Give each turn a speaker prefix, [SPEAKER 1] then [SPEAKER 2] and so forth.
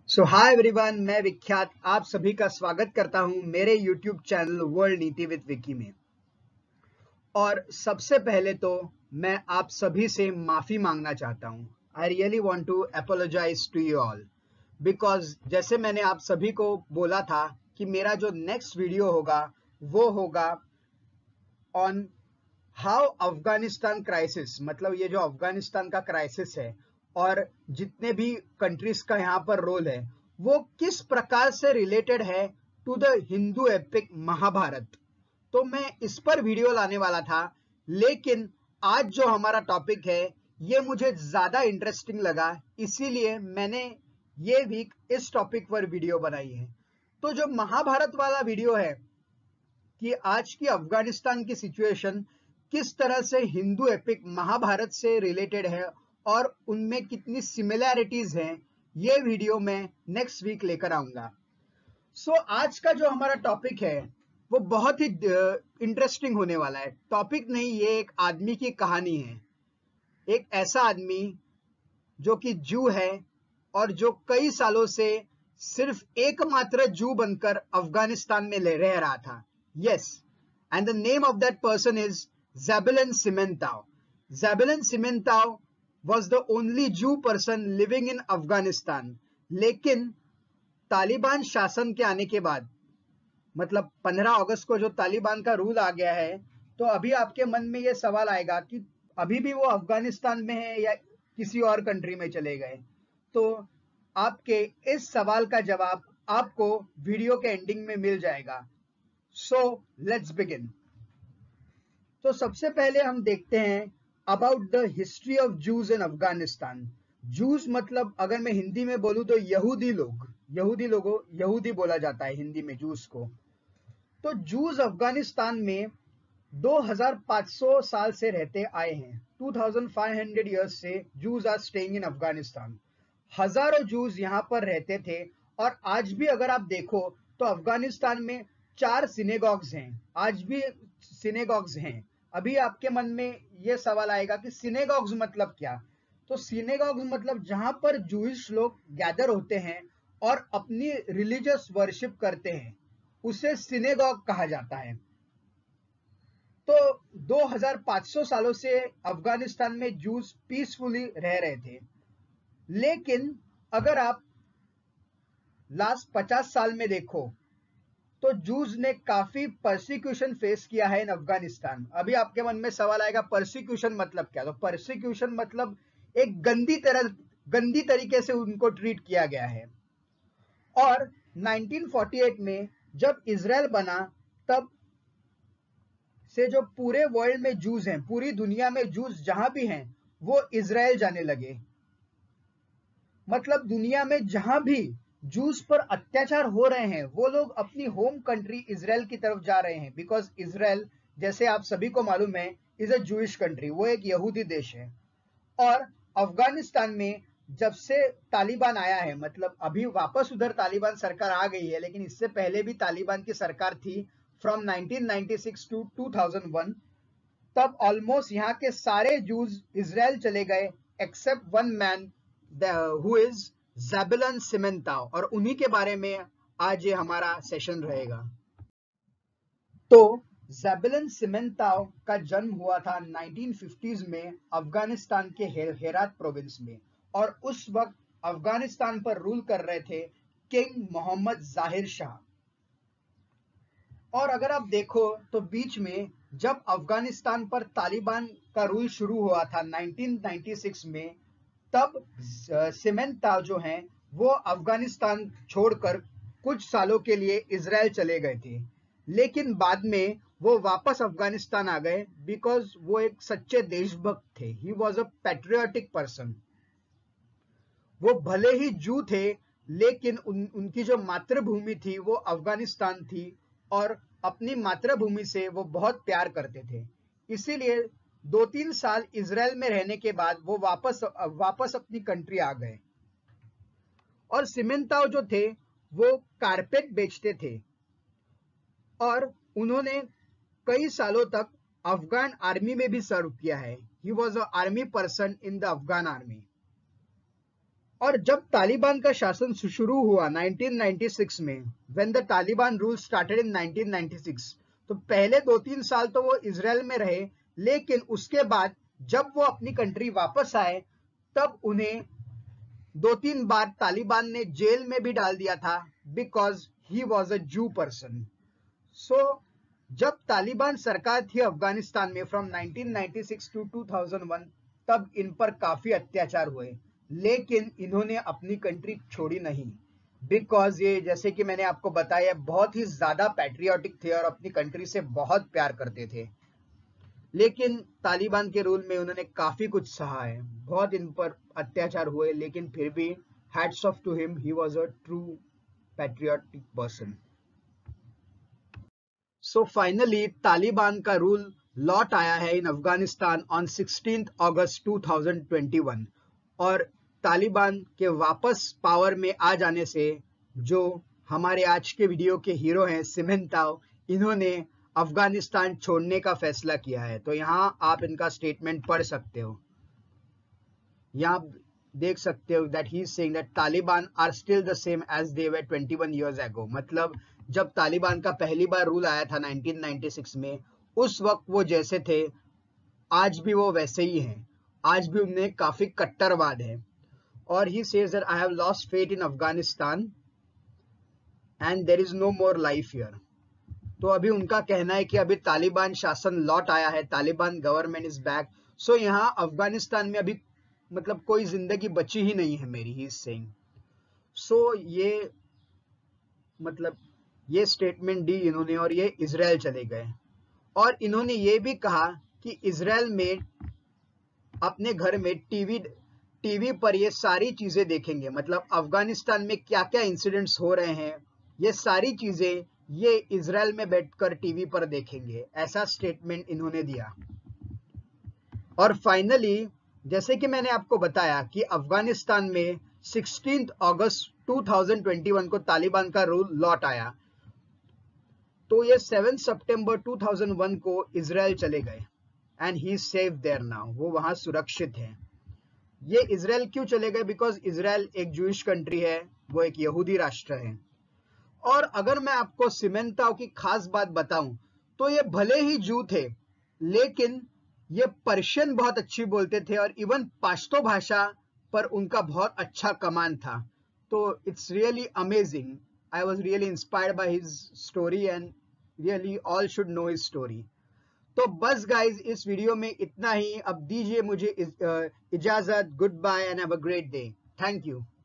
[SPEAKER 1] सो hi everyone, मैं विख्यात आप सभी का स्वागत करता हूं मेरे YouTube channel world Niti with Vicky में। और सबसे पहले तो मैं आप सभी से माफी मांगना चाहता हूं। I really want to apologise to you all because जैसे मैंने आप सभी को बोला था कि मेरा जो नेक्स्ट वीडियो होगा वो होगा ऑन हाउ अफगानिस्तान क्राइसिस, मतलब ये जो अफगानिस्तान का क्राइसिस है और जितने भी कंट्रीज का यहाँ पर रोल है वो किस प्रकार से रिलेटेड है to the Hindu epic Mahabharat. तो मैं इस पर वीडियो लाने वाला था, लेकिन आज जो हमारा टॉपिक है ये मुझे ज्यादा इंटरेस्टिंग लगा, इसीलिए मैंने ये वीक इस टॉपिक पर वीडियो बनाई है। तो जो महाभारत वाला वीडियो है कि आज की अफगानिस्तान की सिचुएशन किस तरह से हिंदू एपिक महाभारत से रिलेटेड है और उनमें कितनी सिमिलैरिटीज हैं, ये वीडियो मैं नेक्स्ट वीक लेकर आऊंगा। सो आज का जो हमारा टॉपिक है वो बहुत ही इंटरेस्टिंग होने वाला है। टॉपिक नहीं, ये एक आदमी की कहानी है। एक ऐसा आदमी जो कि जू है और जो कई सालों से सिर्फ एकमात्र जू बनकर अफगानिस्तान में रह रहा था। Yes, and the name of that person is Zebulon Simentov. Zebulon Simentov was the only Jew person living in Afghanistan. लेकिन तालिबान शासन के आने के बाद, मतलब 15 अगस्त को जो तालिबान का रूल आ गया है, तो अभी आपके मन में ये सवाल आएगा कि अभी भी वो अफगानिस्तान में है या किसी और कंट्री में चले गए। तो आपके इस सवाल का जवाब आपको वीडियो के एंडिंग में मिल जाएगा। So let's begin. तो सबसे पहले हम देखते हैं about the history of Jews in Afghanistan. Jews मतलब अगर मैं हिंदी में बोलूं तो यहूदी बोला जाता है हिंदी में जूस को। तो जूज अफगानिस्तान में 2500 साल से रहते आए हैं। 2500 इयर्स से Jews are staying in Afghanistan. हजारों जूज यहाँ पर रहते थे और आज भी अगर आप देखो तो अफगानिस्तान में 4 सिनेगॉग्स हैं, आज भी सिनेगॉग्स हैं। अभी आपके मन में ये सवाल आएगा कि सिनेगॉग्स मतलब क्या। तो सिनेगॉग्स मतलब जहां पर जूइश लोग गैदर होते हैं और अपनी रिलीजियस वर्शिप करते हैं, उसे सिनेगॉग कहा जाता है। तो 2500 सालों से अफगानिस्तान में जूस पीसफुली रह रहे थे। लेकिन अगर आप लास्ट 50 साल में देखो तो जूज ने काफी परसिक्यूशन फेस किया है इन अफगानिस्तान। अभी आपके मन में सवाल आएगा परसिक्यूशन मतलब क्या। तो परसिक्यूशन मतलब एक गंदी तरीके से उनको ट्रीट किया गया है। और 1948 में जब इजराइल बना तब से जो पूरे वर्ल्ड में जूज हैं, पूरी दुनिया में जूज जहां भी हैं वो इजराइल जाने लगे। मतलब दुनिया में जहां भी जूस पर अत्याचार हो रहे हैं वो लोग अपनी होम कंट्री इजराइल की तरफ जा रहे हैं, बिकॉज इजराइल, जैसे आप सभी को मालूम है, इज अ जूइश कंट्री, वो एक यहूदी देश है। और अफगानिस्तान में जब से तालिबान आया है, मतलब अभी वापस उधर तालिबान सरकार आ गई है, लेकिन इससे पहले भी तालिबान की सरकार थी फ्रॉम 1996 टू 2001। तब ऑलमोस्ट यहाँ के सारे जूज इजराइल चले गए except one man who is Zebulon Simentov, और उन्हीं के बारे में आज ये हमारा सेशन रहेगा। तो ज़ेबेलन सिमेंताव का जन्म हुआ था 1950s में अफगानिस्तान के हेरात प्रोविंस में, और उस वक्त अफगानिस्तान पर रूल कर रहे थे किंग मोहम्मद जाहिर शाह। और अगर आप देखो तो बीच में जब अफगानिस्तान पर तालिबान का रूल शुरू हुआ था 1996 में, तब सिमेंताव जो हैं वो अफगानिस्तान छोड़कर कुछ सालों के लिए इजराइल चले गए थे। लेकिन बाद में वो वापस अफगानिस्तान आ गए बिकॉज वो एक सच्चे देशभक्त थे। He was a patriotic person. वो भले ही जू थे लेकिन उनकी जो मातृभूमि थी वो अफगानिस्तान थी और अपनी मातृभूमि से वो बहुत प्यार करते थे। इसीलिए 2-3 साल इजराइल में रहने के बाद वो वापस अपनी कंट्री आ गए। और सिमेंताव जो थे वो कारपेट बेचते थे और उन्होंने कई सालों तक अफगान आर्मी में भी सर्व किया है। He was a army person in the Afghan army. और जब तालिबान का शासन शुरू हुआ 1996 में, when the Taliban rule started in 1996, तो पहले 2-3 साल तो वो इजराइल में रहे, लेकिन उसके बाद जब वो अपनी कंट्री वापस आए तब उन्हें 2-3 बार तालिबान ने जेल में भी डाल दिया था, बिकॉज ही वॉज अ जू पर्सन। सो जब तालिबान सरकार थी अफगानिस्तान में फ्रॉम 1996 टू 2001, तब इन पर काफी अत्याचार हुए, लेकिन इन्होंने अपनी कंट्री छोड़ी नहीं, बिकॉज ये जैसे कि मैंने आपको बताया बहुत ही ज्यादा पैट्रियोटिक थे और अपनी कंट्री से बहुत प्यार करते थे। लेकिन तालिबान के रूल में उन्होंने काफी कुछ सहा है, बहुत इन पर अत्याचार हुए, लेकिन फिर भी hats off to him, he was a true patriotic person. So finally Taliban का रूल लौट आया है इन अफगानिस्तान ऑन 16 अगस्त 2021, और तालिबान के वापस पावर में आ जाने से जो हमारे आज के वीडियो के हीरो हैं सिमेंताओ, इन्होंने अफगानिस्तान छोड़ने का फैसला किया है। तो यहाँ आप इनका स्टेटमेंट पढ़ सकते हो, यहाँ देख सकते हो that he is saying that Taliban are still the same as they were 21 years ago. मतलब जब तालिबान का पहली बार रूल आया था 1996 में, उस वक्त वो जैसे थे आज भी वो वैसे ही हैं, आज भी उनमें काफी कट्टरवाद है। और he says that I have lost faith in Afghanistan and there is no more life here. तो अभी उनका कहना है कि अभी तालिबान शासन लौट आया है, Taliban government is back. So यहाँ अफगानिस्तान में अभी मतलब कोई जिंदगी बची ही नहीं है मेरी, ही इज सेइंग। सो ये मतलब ये स्टेटमेंट दी इन्होंने और ये इजराइल चले गए, और इन्होंने ये भी कहा कि इजराइल में अपने घर में टीवी पर ये सारी चीजें देखेंगे, मतलब अफगानिस्तान में क्या क्या इंसिडेंट्स हो रहे हैं, ये सारी चीजें ये इजराइल में बैठकर टीवी पर देखेंगे, ऐसा स्टेटमेंट इन्होंने दिया। और फाइनली जैसे कि मैंने आपको बताया कि अफगानिस्तान में 16 अगस्त 2021 को तालिबान का रूल लौट आया, तो ये 7 सितंबर 2001 को इजराइल चले गए and he safe there now, वो वहां सुरक्षित है। ये इजराइल क्यों चले गए? बिकॉज इजराइल एक जूइश कंट्री है, वो एक यहूदी राष्ट्र है। और अगर मैं आपको सिमेंताओ की खास बात बताऊं तो ये भले ही जू थे, लेकिन ये पर्शियन बहुत अच्छी बोलते थे और इवन पाश्तो भाषा पर उनका बहुत अच्छा कमांड था। तो it's really amazing, I was really inspired by his story and really all should know his story. तो बस गाइज इस वीडियो में इतना ही, अब दीजिए मुझे इजाजत, good bye and have a great day, thank you.